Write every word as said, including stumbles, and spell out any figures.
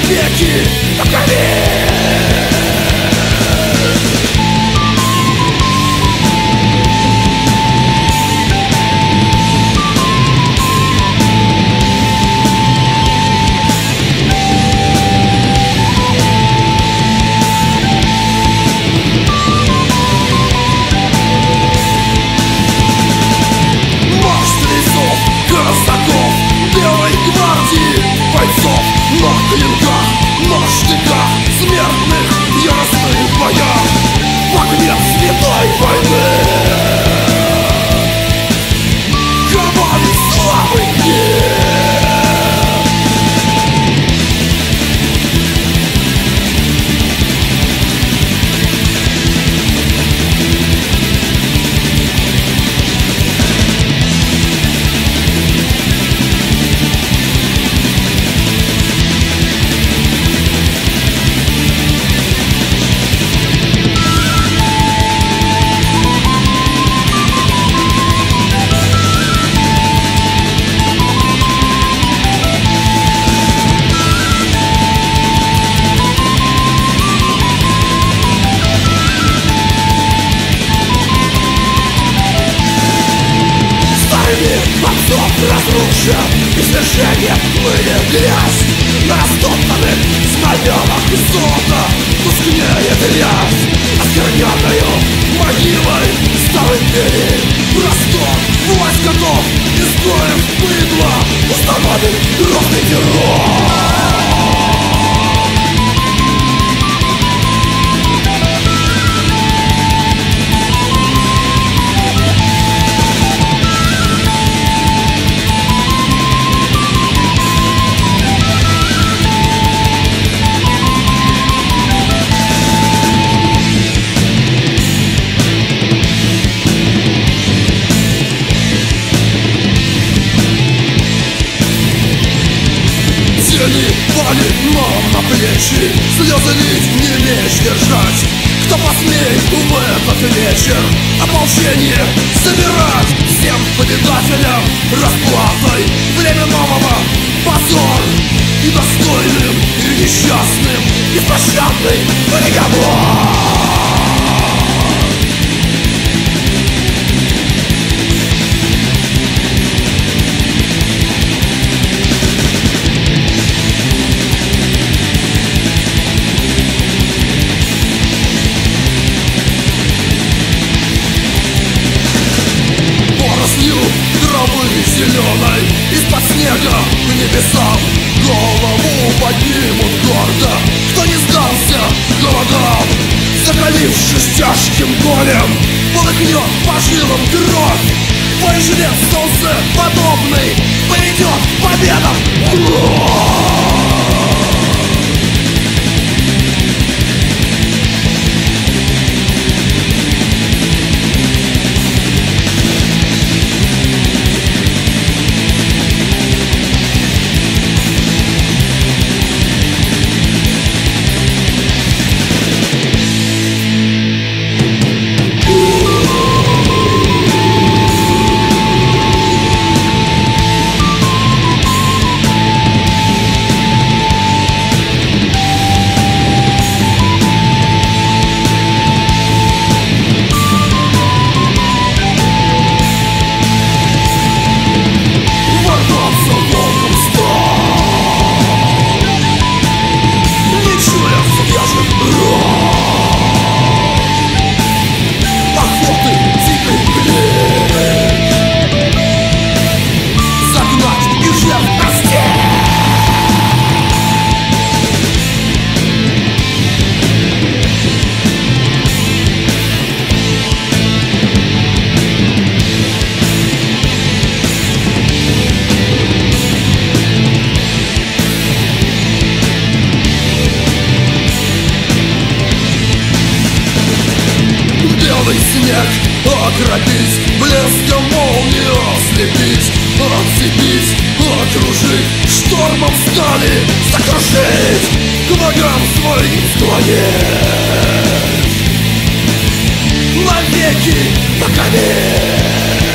навеки покорить. Бойцов на клинках, на штыках смертных яростных боях в огне святой войны. Кровавый славы гнев. Отцов разрушен, и свержение плыли грязь. На растоптанных знаменах золота тускнеет рясь. Оскверненную могилой старой империи Ростов, власть котов, изгоев быдла установит грозный террор. Пали нам на плечи, слезы лить, не меч держать. Кто посмеет в этот вечер ополчение собирать? Всем победителям расплатой время нового позор. И достойным, и несчастным беспощадный приговор. Зеленой из-под снега к небесам голову поднимут гордо, кто не сдался голодам. Закалившись тяжким горем, полыхнет по жилам кровь. Твой жилет солнце подобный поведет к победам. Снег окропить, блеском молнию ослепить, отцепить, окружить, штормом стали сокрушить, к ногам своим склонить, навеки покорить.